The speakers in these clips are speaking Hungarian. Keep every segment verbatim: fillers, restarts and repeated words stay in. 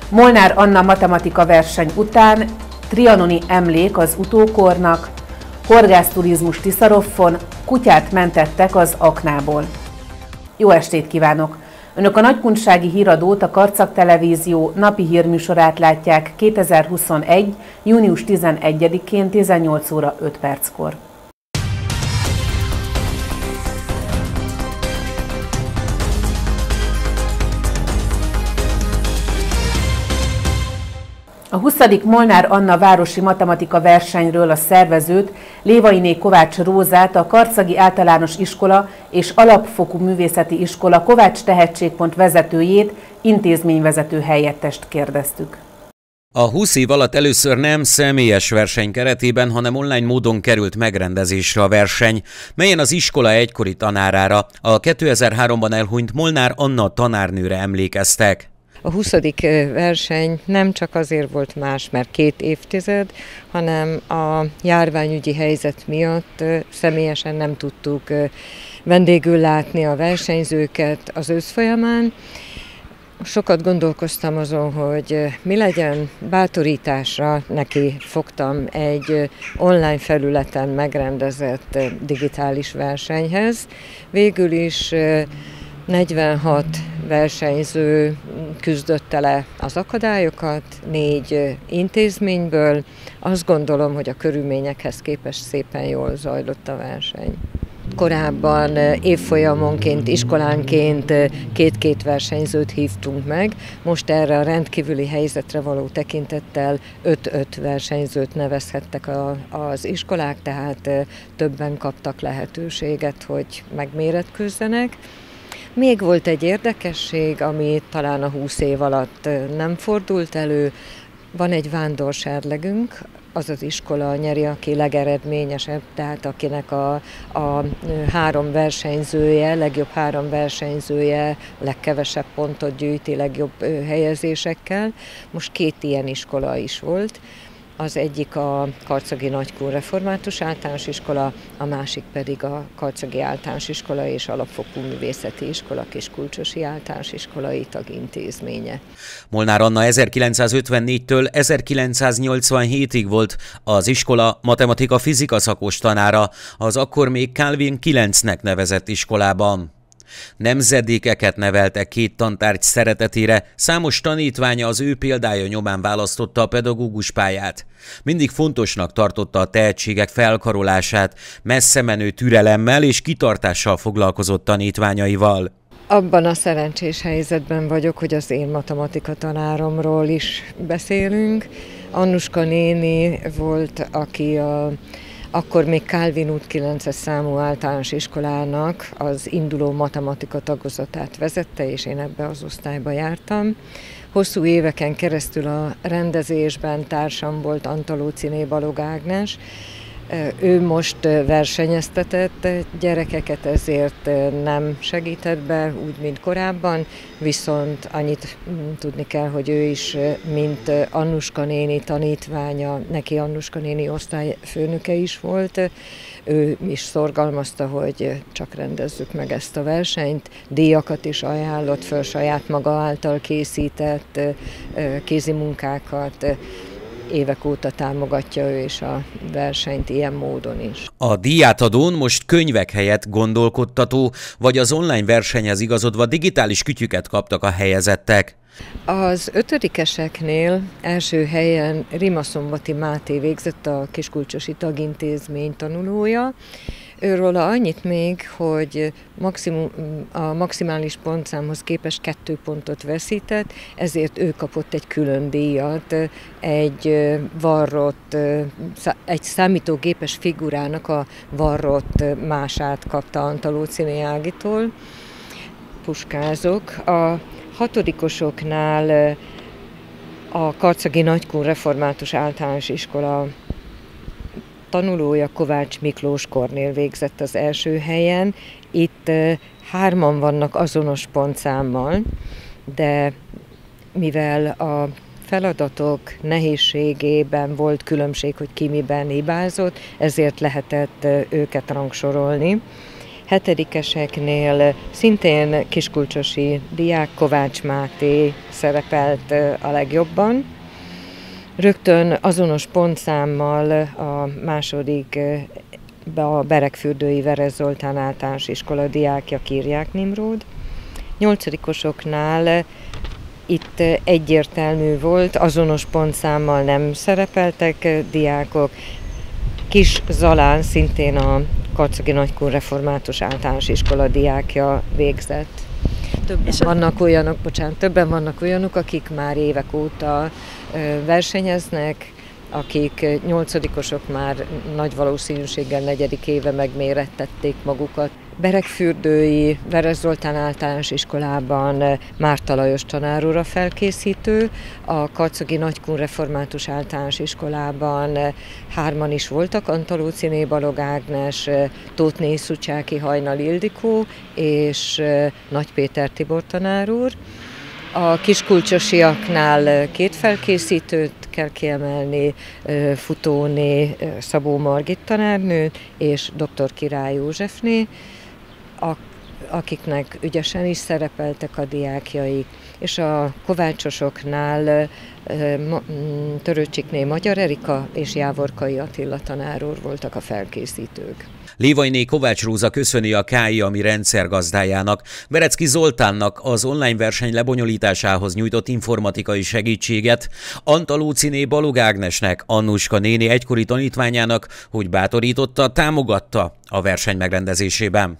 Molnár Anna matematika verseny után trianoni emlék az utókornak, horgászturizmus Tiszaroffon, kutyát mentettek az aknából. Jó estét kívánok! Önök a Nagykunsági Híradót, a Karcag Televízió napi hírműsorát látják kétezer-huszonegy. június tizenegyedikén tizennyolc óra öt perckor. A huszadik Molnár Anna városi matematika versenyről a szervezőt, Lévainé Kovács Rózát, a Karcagi Általános Iskola és Alapfokú Művészeti Iskola Kovács Tehetségpont vezetőjét, intézményvezető helyettest kérdeztük. A húsz év alatt először nem személyes verseny keretében, hanem online módon került megrendezésre a verseny, melyen az iskola egykori tanárára, a kétezer-háromban elhunyt Molnár Anna tanárnőre emlékeztek. A huszadik verseny nem csak azért volt más, mert két évtized, hanem a járványügyi helyzet miatt személyesen nem tudtuk vendégül látni a versenyzőket az ősz folyamán. Sokat gondolkoztam azon, hogy mi legyen, bátorításra neki fogtam egy online felületen megrendezett digitális versenyhez. Végül is negyvenhat versenyző küzdötte le az akadályokat, négy intézményből. Azt gondolom, hogy a körülményekhez képest szépen jól zajlott a verseny. Korábban évfolyamonként, iskolánként két-két versenyzőt hívtunk meg, most erre a rendkívüli helyzetre való tekintettel öt-öt versenyzőt nevezhettek a, az iskolák, tehát többen kaptak lehetőséget, hogy megméretkőzzenek. Még volt egy érdekesség, ami talán a húsz év alatt nem fordult elő. Van egy vándorserlegünk, az az iskola nyeri, aki legeredményesebb, tehát akinek a, a három versenyzője, legjobb három versenyzője legkevesebb pontot gyűjti legjobb helyezésekkel. Most két ilyen iskola is volt. Az egyik a Karcagi Nagykun Református Általános Iskola, a másik pedig a Karcagi Általános Iskola és Alapfokú Művészeti Iskola Kiskulcsosi Általános Iskolai tagintézménye. Molnár Anna ezerkilencszázötvennégytől ezerkilencszáznyolcvanhétig volt az iskola matematika-fizika szakos tanára, az akkor még Calvin kilencnek nevezett iskolában. Nemzedékeket neveltek két tantárgy szeretetére, számos tanítványa az ő példája nyomán választotta a pedagógus pályát. Mindig fontosnak tartotta a tehetségek felkarolását, messzemenő türelemmel és kitartással foglalkozott tanítványaival. Abban a szerencsés helyzetben vagyok, hogy az én matematika tanáromról is beszélünk. Annuska néni volt, aki a akkor még Calvin út kilences számú általános iskolának az induló matematika tagozatát vezette, és én ebbe az osztályba jártam. Hosszú éveken keresztül a rendezésben társam volt Antalóciné Balog Ágnes. Ő most versenyeztetett gyerekeket, ezért nem segített be úgy, mint korábban, viszont annyit tudni kell, hogy ő is, mint Annuska néni tanítványa, neki Annuska néni osztályfőnöke is volt, ő is szorgalmazta, hogy csak rendezzük meg ezt a versenyt, díjakat is ajánlott föl, saját maga által készített kézimunkákat. Évek óta támogatja ő is a versenyt ilyen módon is. A díjátadón most könyvek helyett gondolkodtató, vagy az online versenyhez igazodva digitális kütyüket kaptak a helyezettek. Az ötödikeseknél első helyen Rimaszombathy Máté végzett, a Kiskulcsosi tagintézmény tanulója. Őről annyit még, hogy maximum, a maximális pontszámhoz képest kettő pontot veszített, ezért ő kapott egy külön díjat, egy varrott, egy számítógépes figurának a varrott mását kapta Antalóciné Ágitól. Puskázok. A hatodikosoknál a Karcagi Nagykun Református Általános Iskola tanulója Kovács Miklós Kornél végzett az első helyen. Itt hárman vannak azonos pontszámmal, de mivel a feladatok nehézségében volt különbség, hogy ki miben hibázott, ezért lehetett őket rangsorolni. hetedikeseknél szintén kiskulcsosi diák Kovács Máté szerepelt a legjobban. Rögtön azonos pontszámmal a második a Beregfürdői Veres Zoltán általános iskola diákja Kirják Nimród. Nyolcadikosoknál itt egyértelmű volt, azonos pontszámmal nem szerepeltek diákok. Kis Zalán szintén a Karcagi Nagykun Református Általános Iskola diákja végzett. Többen vannak olyanok, bocsánat, többen vannak olyanok, akik már évek óta versenyeznek, akik nyolcadikosok már nagy valószínűséggel negyedik éve megmérettették magukat. Beregfürdői Veres Zoltán általános iskolában Márta Lajos tanár úr a felkészítő, a Karcagi Nagykun Református általános iskolában hárman is voltak, Antalóciné Balog Ágnes, Tóthné Szucsáki Hajnal Ildikó és Nagy Péter Tibor tanár úr. A kiskulcsosiaknál két felkészítőt kell kiemelni, Futóné Szabó Margit tanárnőt és dr. Király Józsefné, akiknek ügyesen is szerepeltek a diákjaik, és a kovácsosoknál Törőcsikné Magyar Erika és Jávorkai Attila tanár úr voltak a felkészítők. Lévainé Kovács Róza köszöni a ká i á em i rendszergazdájának, Berecki Zoltánnak az online verseny lebonyolításához nyújtott informatikai segítséget, Antalóciné Balog Ágnesnek, Annuska néni egykori tanítványának, hogy bátorította, támogatta a verseny megrendezésében.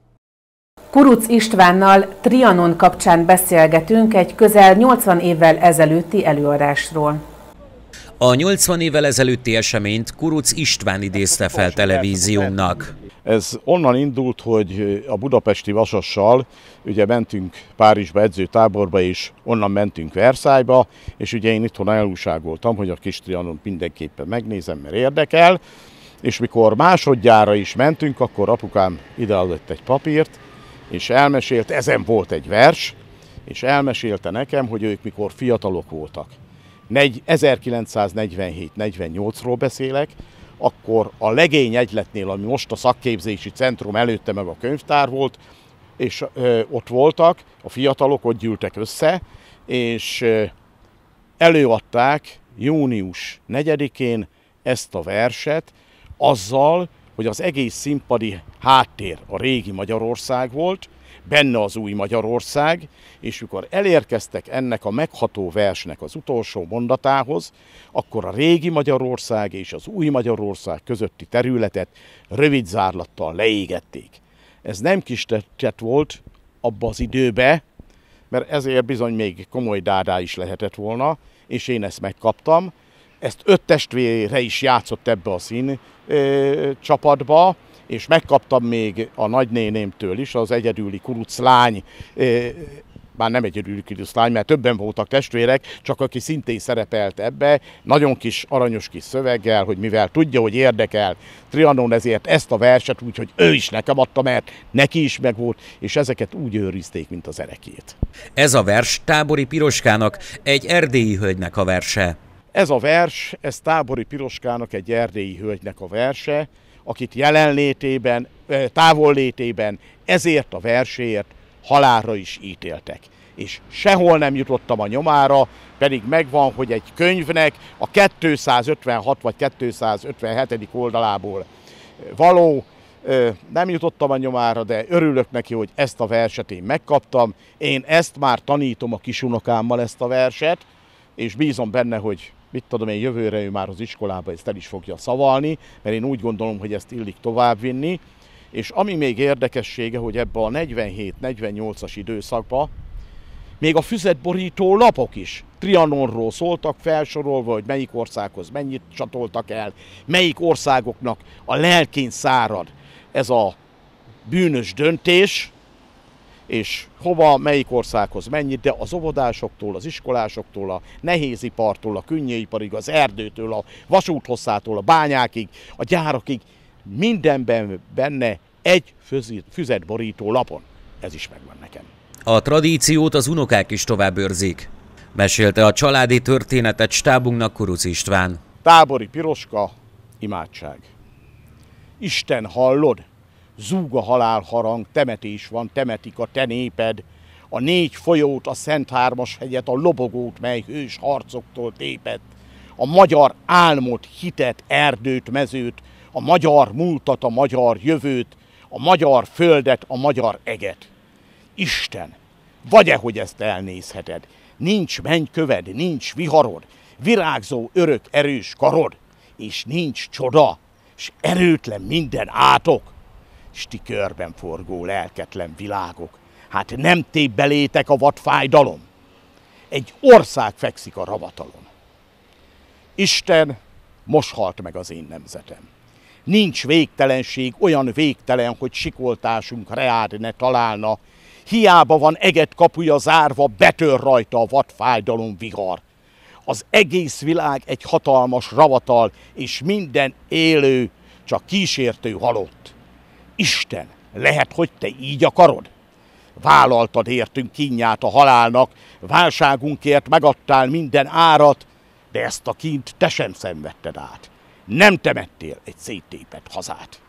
Kurucz Istvánnal Trianon kapcsán beszélgetünk egy közel nyolcvan évvel ezelőtti előadásról. A nyolcvan évvel ezelőtti eseményt Kurucz István idézte fel televíziónknak. Ez onnan indult, hogy a budapesti Vasassal ugye mentünk Párizsba edzőtáborba, és onnan mentünk Versailles-ba, és ugye én itthon elújságoltam, hogy a kis Trianont mindenképpen megnézem, mert érdekel, és mikor másodjára is mentünk, akkor apukám ideadott egy papírt, és elmesélt, ezen volt egy vers, és elmesélte nekem, hogy ők mikor fiatalok voltak. ezerkilencszáznegyvenhét negyvennyolcról beszélek, akkor a Legény Egyletnél, ami most a szakképzési centrum előtte meg a könyvtár volt, és ö, ott voltak, a fiatalok ott gyűltek össze, és ö, előadták június negyedikén ezt a verset, azzal, hogy az egész színpadi háttér a régi Magyarország volt, benne az új Magyarország, és mikor elérkeztek ennek a megható versnek az utolsó mondatához, akkor a régi Magyarország és az új Magyarország közötti területet rövid zárlattal leégették. Ez nem kis tett volt abba az időbe, mert ezért bizony még komoly dádá is lehetett volna, és én ezt megkaptam. Ezt öt testvére is játszott ebbe a szín ö, csapatba, és megkaptam még a nagynénémtől is, az egyedüli Kurucz lány, már nem egyedüli Kurucz lány, mert többen voltak testvérek, csak aki szintén szerepelt ebbe, nagyon kis aranyos kis szöveggel, hogy mivel tudja, hogy érdekel Trianon, ezért ezt a verset úgy, hogy ő is nekem adta, mert neki is megvolt, és ezeket úgy őrizték, mint az erekét. Ez a vers Tábori Piroskának, egy erdélyi hölgynek a verse. Ez a vers, ez Tábori Piroskának, egy erdélyi hölgynek a verse, akit jelenlétében, távollétében ezért a verséért halálra is ítéltek. És sehol nem jutottam a nyomára, pedig megvan, hogy egy könyvnek a kétszázötvenhat vagy kétszázötvenhetedik oldalából való, nem jutottam a nyomára, de örülök neki, hogy ezt a verset én megkaptam. Én ezt már tanítom a kisunokámmal, ezt a verset, és bízom benne, hogy mit tudom én, jövőre ő már az iskolába ezt el is fogja szavalni, mert én úgy gondolom, hogy ezt illik továbbvinni. És ami még érdekessége, hogy ebbe a negyvenhét negyvennyolcas időszakban még a füzetborító lapok is Trianonról szóltak, felsorolva, hogy melyik országhoz mennyit csatoltak el, melyik országoknak a lelkén szárad ez a bűnös döntés, és hova, melyik országhoz mennyit, de az óvodásoktól, az iskolásoktól, a nehézipartól, a könnyűiparig, az erdőtől, a vasúthosszától, a bányákig, a gyárakig, mindenben benne egy füzetborító lapon. Ez is megvan nekem. A tradíciót az unokák is tovább őrzik. Mesélte a családi történetet stábunknak Kurucz István. Tábori Piroska, imádság. Isten hallod, zúg a halálharang, temetés van, temetik a te néped, a négy folyót, a Szent Hármas hegyet, a lobogót, mely hős harcoktól tépett, a magyar álmot, hitet, erdőt, mezőt, a magyar múltat, a magyar jövőt, a magyar földet, a magyar eget. Isten, vagy-e, hogy ezt elnézheted? Nincs mennyköved, nincs viharod, virágzó örök erős karod, és nincs csoda, s erőtlen minden átok, s ti körben forgó lelketlen világok. Hát nem tép belétek a vadfájdalom. Egy ország fekszik a ravatalon. Isten, most halt meg az én nemzetem. Nincs végtelenség, olyan végtelen, hogy sikoltásunk reád ne találna. Hiába van eget kapuja zárva, betör rajta a vadfájdalom vihar. Az egész világ egy hatalmas ravatal, és minden élő csak kísértő halott. Isten, lehet, hogy te így akarod? Vállaltad értünk kínját a halálnak, válságunkért megadtál minden árat, de ezt a kínt te sem szenvedted át. Nem temettél egy széttépett hazát.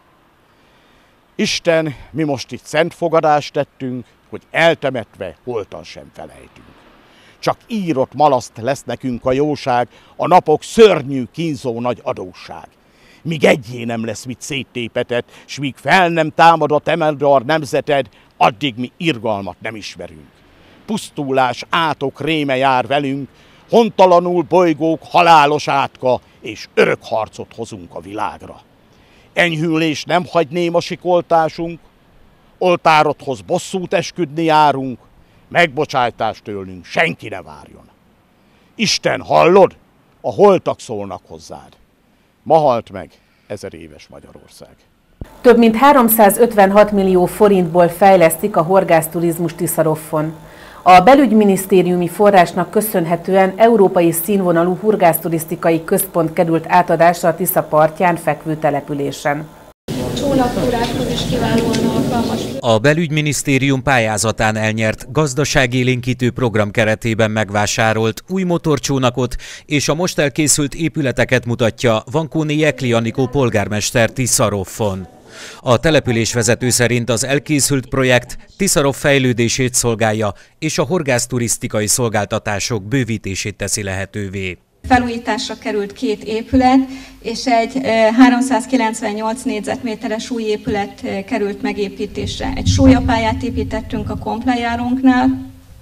Isten, mi most itt szent fogadást tettünk, hogy eltemetve holtan sem felejtünk. Csak írott malaszt lesz nekünk a jóság, a napok szörnyű, kínzó nagy adósság. Míg egyé nem lesz mit széttépeted, s míg fel nem támad a te magyar nemzeted, addig mi irgalmat nem ismerünk. Pusztulás, átok réme jár velünk, hontalanul bolygók halálos átka, és örök harcot hozunk a világra. Enyhülés nem hagy néma sikoltásunk, oltárodhoz bosszút esküdni járunk, megbocsájtást tőlünk senki ne várjon. Isten, hallod? A holtak szólnak hozzád. Ma halt meg ezer éves Magyarország. Több mint háromszázötvenhat millió forintból fejlesztik a horgászturizmus Tiszaroffon. A belügyminisztériumi forrásnak köszönhetően európai színvonalú horgászturisztikai központ került átadásra a Tisza partján fekvő településen. Csónaktúrákhoz is kiválóan alkalmas. A belügyminisztérium pályázatán elnyert gazdaságélénkítő program keretében megvásárolt új motorcsónakot és a most elkészült épületeket mutatja Vankóni Jekli Anikó polgármester Tiszaroffon. A településvezető szerint az elkészült projekt Tiszaroff fejlődését szolgálja és a horgászturisztikai szolgáltatások bővítését teszi lehetővé. Felújításra került két épület, és egy háromszázkilencvennyolc négyzetméteres új épület került megépítésre. Egy súlyapályát építettünk a komplejárunknál.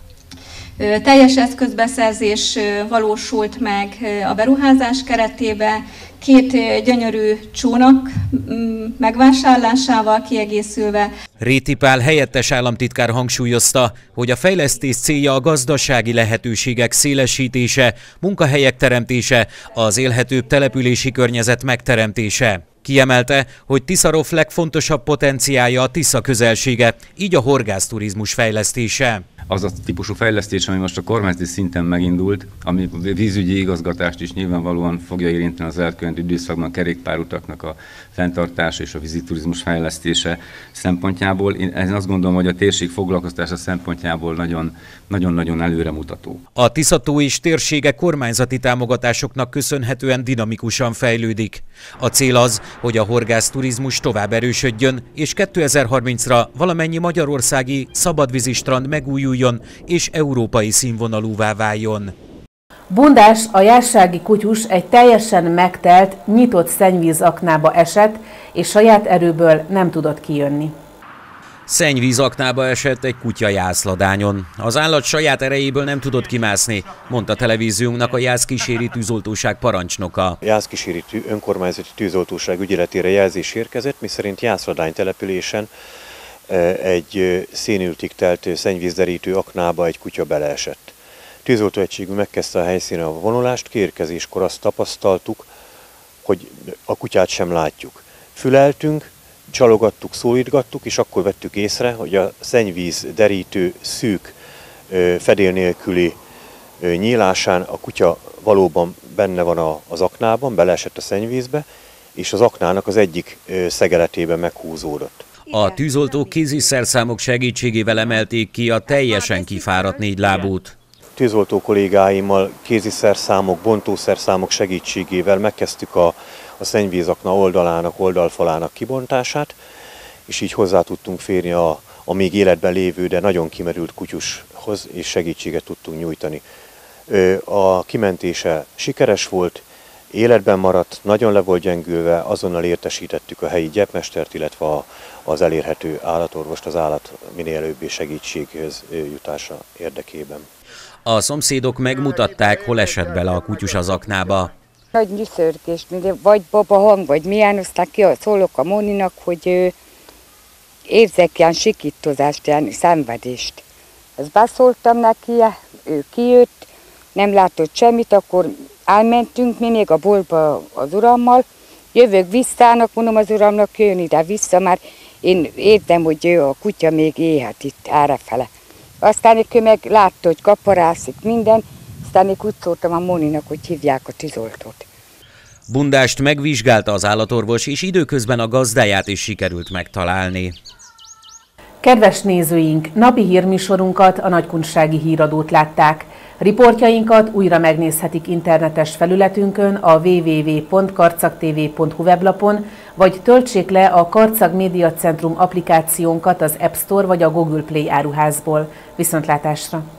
Teljes eszközbeszerzés valósult meg a beruházás keretében, két gyönyörű csónak megvásárlásával kiegészülve. Réti Pál helyettes államtitkár hangsúlyozta, hogy a fejlesztés célja a gazdasági lehetőségek szélesítése, munkahelyek teremtése, az élhetőbb települési környezet megteremtése. Kiemelte, hogy Tiszaroff legfontosabb potenciálja a Tisza közelsége, így a horgászturizmus fejlesztése. Az a típusú fejlesztés, ami most a kormányzati szinten megindult, ami a vízügyi igazgatást is nyilvánvalóan fogja érinteni az elkövetkező időszakban, a kerékpárutaknak a fenntartása és a víziturizmus fejlesztése szempontjából. Én azt gondolom, hogy a térség foglalkoztása szempontjából nagyon-nagyon előremutató. A Tiszató és térsége kormányzati támogatásoknak köszönhetően dinamikusan fejlődik. A cél az, hogy a horgászturizmus tovább erősödjön, és kétezer-harmincra valamennyi magyarországi szabadvízi strand megújuljon és európai színvonalúvá váljon. Bundás, a jássági kutyus egy teljesen megtelt, nyitott szennyvíz aknába esett, és saját erőből nem tudott kijönni. Szennyvíz aknába esett egy kutya jászladányon. Az állat saját erejéből nem tudott kimászni, mondta televíziónknak a Jászkíséri tűzoltóság parancsnoka. A Jászkíséri önkormányzati tűzoltóság ügyeletére jelzés érkezett, miszerint Jászladány településen egy szénültig telt szennyvízderítő aknába egy kutya beleesett. Tűzoltóegységünk megkezdte a helyszínen a vonulást, kiérkezéskor azt tapasztaltuk, hogy a kutyát sem látjuk. Füleltünk, csalogattuk, szólítgattuk, és akkor vettük észre, hogy a szennyvízderítő szűk, fedél nélküli nyílásán a kutya valóban benne van az aknában, beleesett a szennyvízbe, és az aknának az egyik szegeletében meghúzódott. A tűzoltók kéziszerszámok segítségével emelték ki a teljesen kifáradt négylábút. Tűzoltó kollégáimmal kéziszerszámok, bontószerszámok segítségével megkezdtük a, a szennyvízakna oldalának, oldalfalának kibontását, és így hozzá tudtunk férni a, a még életben lévő, de nagyon kimerült kutyushoz, és segítséget tudtunk nyújtani. A kimentése sikeres volt, életben maradt, nagyon le volt gyengülve, azonnal értesítettük a helyi gyepmestert, illetve az elérhető állatorvost az állat minél előbbi segítséghez jutása érdekében. A szomszédok megmutatták, hol esett bele a kutyus az aknába. Nagy nyűszörgés, vagy baba hang, vagy milyen, aztán ki szólok a Móninak, hogy érzek ilyen sikítozást, ilyen szenvedést. Ezt beszóltam neki, ő kijött, nem látott semmit, akkor elmentünk mi még a boltba az urammal, jövök vissza, mondom az uramnak, jön ide vissza, már én értem, hogy a kutya még éhet itt errefele. Aztán ő meg látta, hogy kaparászik minden, aztán én úgy szóltam a Móninak, hogy hívják a tűzoltót. Bundást megvizsgálta az állatorvos, és időközben a gazdáját is sikerült megtalálni. Kedves nézőink, napi hírműsorunkat, a Nagykunsági Híradót látták. Riportjainkat újra megnézhetik internetes felületünkön, a double-u double-u double-u pont karcag t v pont hu weblapon, vagy töltsék le a Karcag Média Centrum applikációnkat az App Store vagy a Google Play áruházból. Viszontlátásra!